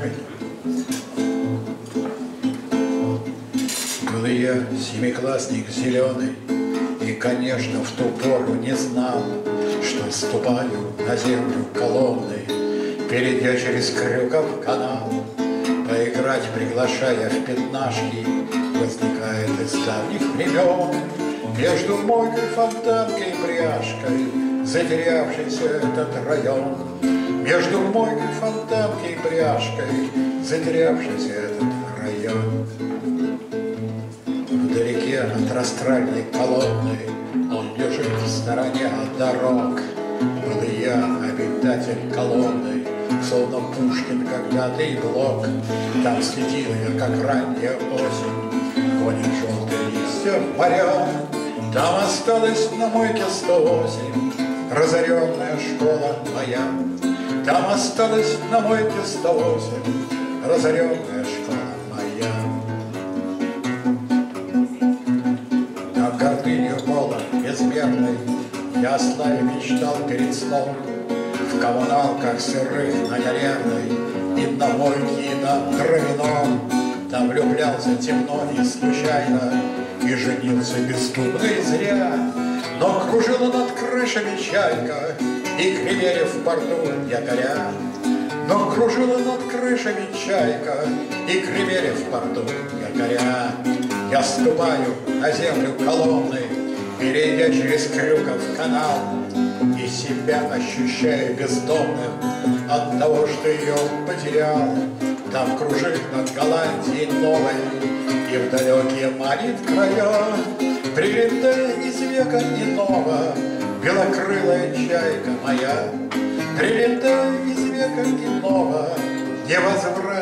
камень. Был я семиклассник зеленый, и, конечно, в ту пору не знал, что ступаю на землю колонной, перейдя через Крюков канал. Поиграть, приглашая в пятнашки, возникает из давних времен между мойкой, фонтанкой и пряжкой затерявшийся этот район. Между мойкой, фонтанкой и пряжкой затерявшийся этот район. Вдалеке от растральной колонны он лежит в стороне от дорог. Был и я, обитатель колонны, словно Пушкин когда-то и Блок. Там следил я, как ранняя осень гонит желтые листья в моря. Там осталась на мойке 108 разоренная школа моя. Там осталась на мойке 108 разоренная школа моя. Там гордынью пола безмерной я о славе мечтал перед сном. В коммуналках сырых на Галерной и на мойке, и на Дровяном. Там влюблялся темно и случайно, и женился бесступно и зря. Но кружила над крышами чайка, и кривели в порту якоря. Но кружила над крышами чайка, и кривели в порту якоря. Я ступаю на землю колонны, перейдя через Крюков канал, и себя ощущаю бездомным от того, что ее потерял. Там кружит над Голландией новой и в далекие манит края, прилетая из века иного, белокрылая чайка моя. Прилетая из века иного, невозвратная